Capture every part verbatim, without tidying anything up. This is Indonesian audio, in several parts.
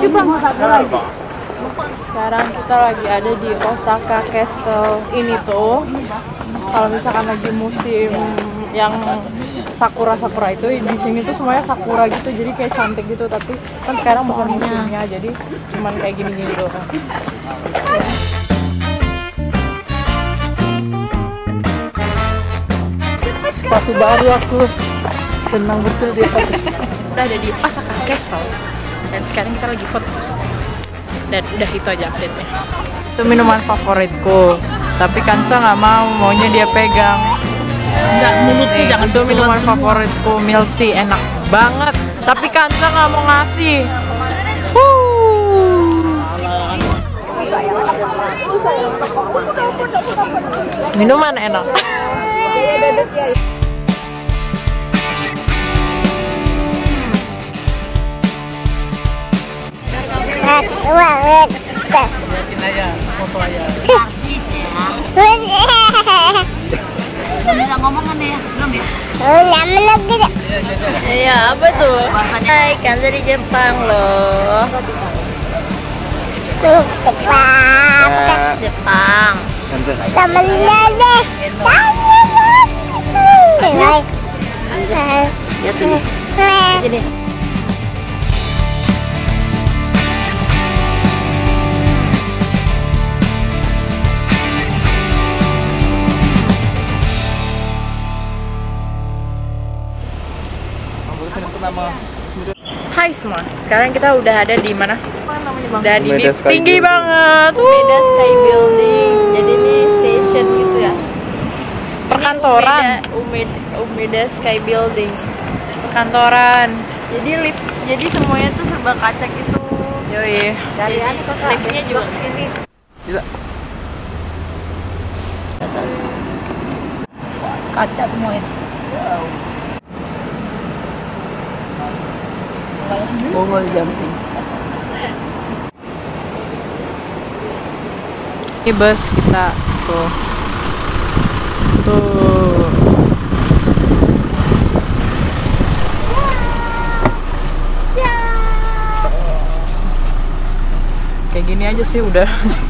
Sekarang kita lagi ada di Osaka Castle. Ini tuh kalau misalkan lagi musim yang sakura-sakura itu di sini tuh semuanya sakura gitu, jadi kayak cantik gitu. Tapi kan sekarang bukan musimnya, jadi cuman kayak gini-gini doang. Sepatu baru aku senang betul dia pakai. Kita ada di Osaka Castle dan sekarang kita lagi foto. Dan udah itu aja update-nya. Itu minuman favoritku, tapi Kansa nggak mau, maunya dia pegang. Enggak, mulutnya jangan itu minuman favoritku, milk tea, enak banget. Tapi Kansa nggak mau ngasih. Huh. Minuman enak. Lihatin aja, foto aja. Bisa ngomong kan ya? Belum ya? Iya, apa tuh? Hai, kan dari Jepang loh. Jepang. Jepang. Lihat sini. Jadi. Hai semua, sekarang kita udah ada di mana? Udah di Umeda Sky tinggi Building. banget. Umeda Sky Building. Jadi ini station gitu ya. Perkantoran. Umeda, Umeda Sky Building. Perkantoran. Jadi lift, jadi semuanya tuh serba kaca gitu. Yoi. Jadi liftnya juga kesini. Tidak. Atas. Kaca semua ya. Bongol jumping. Ini bus kita tuh. Tuh. Kayak gini aja sih udah.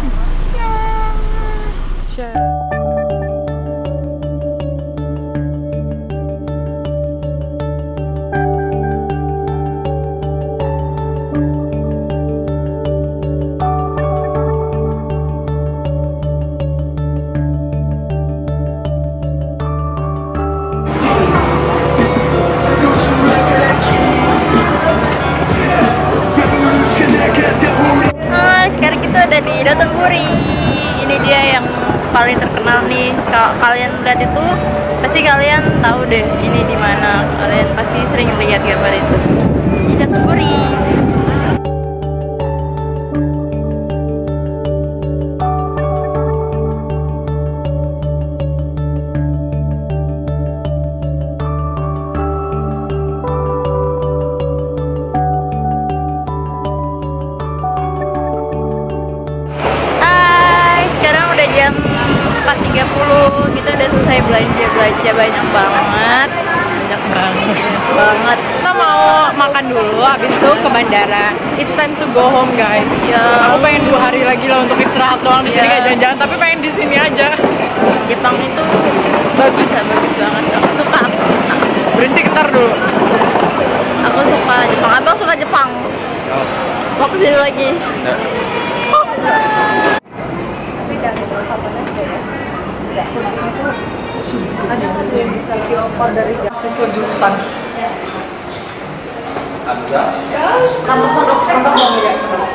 Di Dotonbori, ini dia yang paling terkenal nih. Kalau kalian lihat itu, pasti kalian tahu deh ini di mana. Kalian pasti sering lihat gambar itu di Dotonbori. empat tiga puluh kita udah selesai belanja-belanja banyak banget. Banyak banget. banget. Kita mau makan dulu, habis itu ke bandara. It's time to go home, guys. Ya. Aku pengen dua hari lagi lah untuk istirahat doang di sini, kayak jalan-jalan, tapi pengen di sini aja. Jepang itu bagus ya, bagus banget. Aku suka, aku suka. Berisik ntar dulu. Aku suka Jepang. Abang suka Jepang? Mau kesini lagi? Oh. Ada satu yang bisa dioper dari siswa jurusan. Sama pondok pondok mau ya?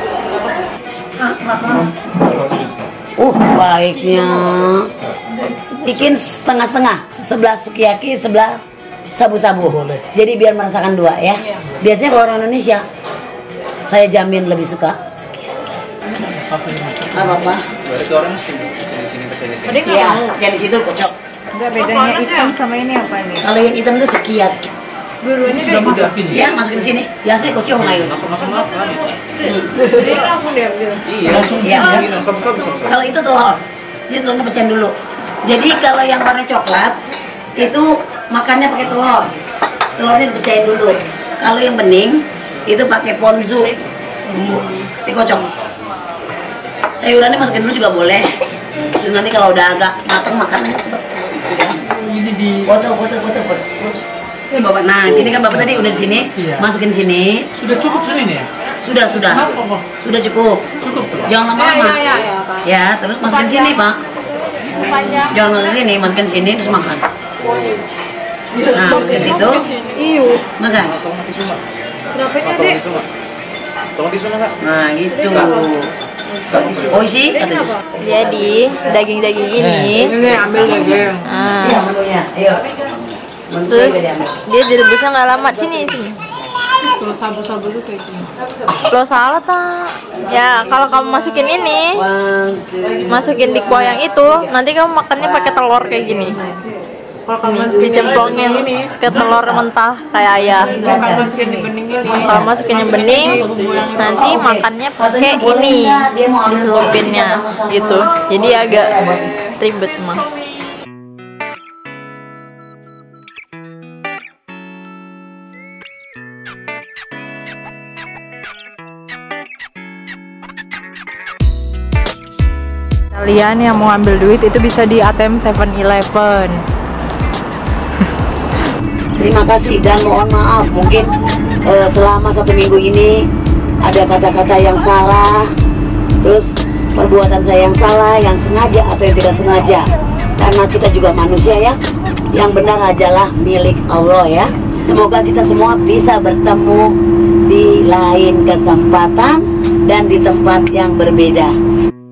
Uh, baiknya bikin setengah-setengah, sebelah sukiyaki, sebelah sabu-sabu. Jadi biar merasakan dua ya. Biasanya kalau orang Indonesia, saya jamin lebih suka sukiyaki. Apa-apa? Berarti orang mesti di sini percaya di sini. Iya, yang di situ kocok. Enggak, bedanya hitam sama ini apa ini? Kalau yang hitam itu sukiyaki. Dua-duanya kayak gitu. Ya, masukin di sini. Ya, saya kocok ngayus. Langsung-langsung makan. Jadi langsung diambil. Iya, langsung Iya. minum sabu-sabu. Kalau itu telur, dia telurnya pecahin dulu. Jadi kalau yang warna coklat itu makannya pakai telur, telurnya dipecahin dulu. Kalau yang bening itu pakai ponzu. bumbu dikocok. Sayurannya masukin dulu juga boleh. Terus nanti kalau udah agak matang makannya Ini di foto foto foto foto. Ini bapak, nah gini kan bapak tadi udah di sini, Iya. masukin sini. sudah cukup sini ya? Sudah sudah, Kenapa, Pak? sudah cukup. Cukup tuh. Jangan lama-lama. Ya, ya, ya, Pak. Ya, terus masukin sini pak. Panjang. Jangan masukin sini, masukin sini terus makan. Nah, masukin situ, Iyo. makan. Tolong mati semua. Berapa ini, Tolong Dek? di semua. Tolong di semua, Kak. Nah gitu. Oh sih katanya. Jadi daging-daging ini, Ini ambil daging. nah, Iya menunya, ayo. Menu terus juga diambil. dia direbusnya nggak lama. Sini sini. Kalau sabu-sabu tuh kayak gini. Lo salah tak? Ya kalau kamu masukin ini, One, two, masukin di kuah yang itu, nanti kamu makannya pakai telur kayak gini. Kalau kamu Ini masukin dicemplongin ke telur mentah kayak ayah. kalau kamu masukin di bening ini. Kalau masukin yang bening, nanti makannya pakai ini, dicelupinnya gitu. Jadi agak ribet mah. Kalian yang mau ambil duit itu bisa di A T M seven eleven. terima kasih dan mohon maaf mungkin eh, selama satu minggu ini ada kata-kata yang salah, terus perbuatan saya yang salah, yang sengaja atau yang tidak sengaja. Karena kita juga manusia ya, yang benar adalah milik Allah ya. Semoga kita semua bisa bertemu di lain kesempatan dan di tempat yang berbeda.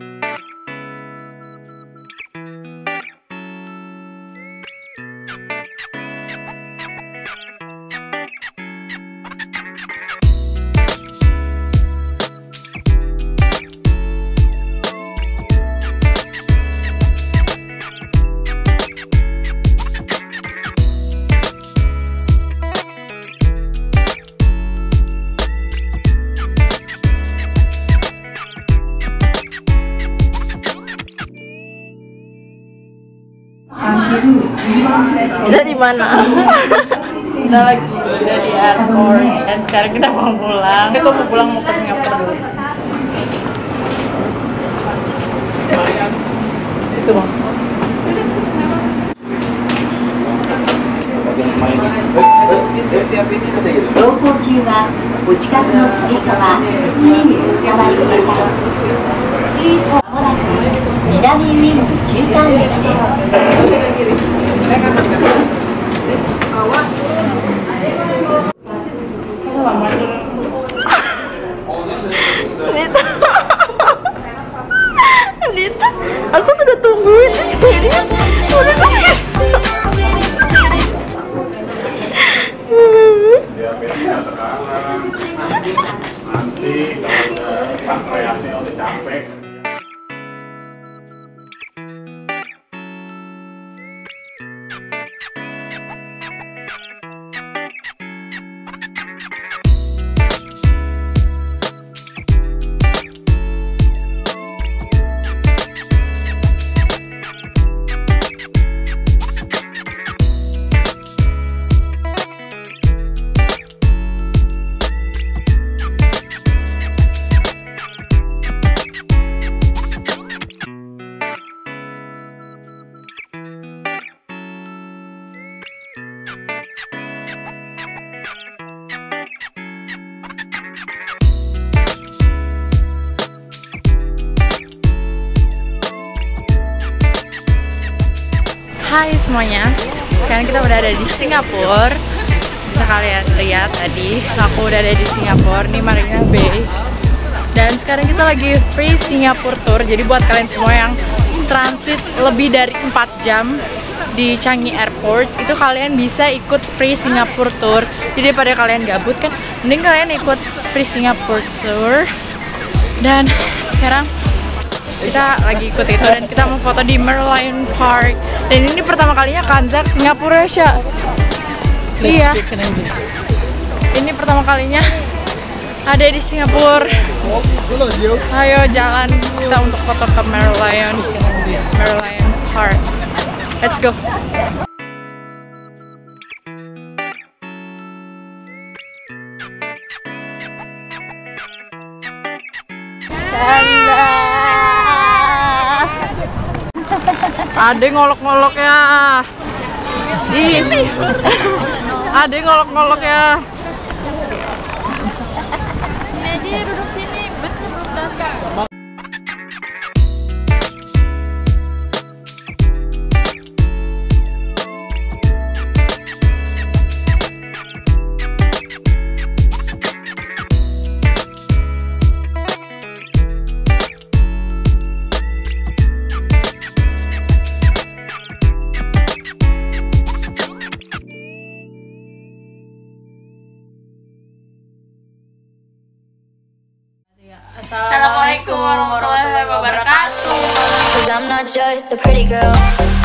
Kita di mana? Kita lagi udah di airport dan sekarang kita mau pulang. Tapi kok mau pulang mau ke Singapura dulu. Itu bang. 走行中はお近くのつり革 エスエム お使わりください。Please hold まもなく南ウィング中間駅です。 Lita, Lita, aku sudah tungguin di sini. Udah sampai. Nanti kalau udah kreasi udah capek. Hai semuanya, sekarang kita udah ada di Singapura. Bisa kalian lihat tadi, aku udah ada di Singapura, nih Marina Bay. Dan sekarang kita lagi free Singapore Tour. Jadi buat kalian semua yang transit lebih dari empat jam di Changi Airport, itu kalian bisa ikut free Singapore Tour. Jadi daripada kalian gabut kan, mending kalian ikut free Singapore Tour. Dan sekarang kita lagi ikut itu dan kita mau foto di Merlion Park. Dan ini pertama kalinya Kanza ke Singapura, Sya. Iya. Ini pertama kalinya ada di Singapura. Ayo jalan kita untuk foto ke Merlion Merlion Park. Let's go. Ade ngolok-ngolok ya. Ih. Ade ngolok-ngolok ya. Sini aja duduk sini, busnya belum datang. Assalamualaikum warahmatullahi wabarakatuh. 'Cause I'm not just a pretty girl.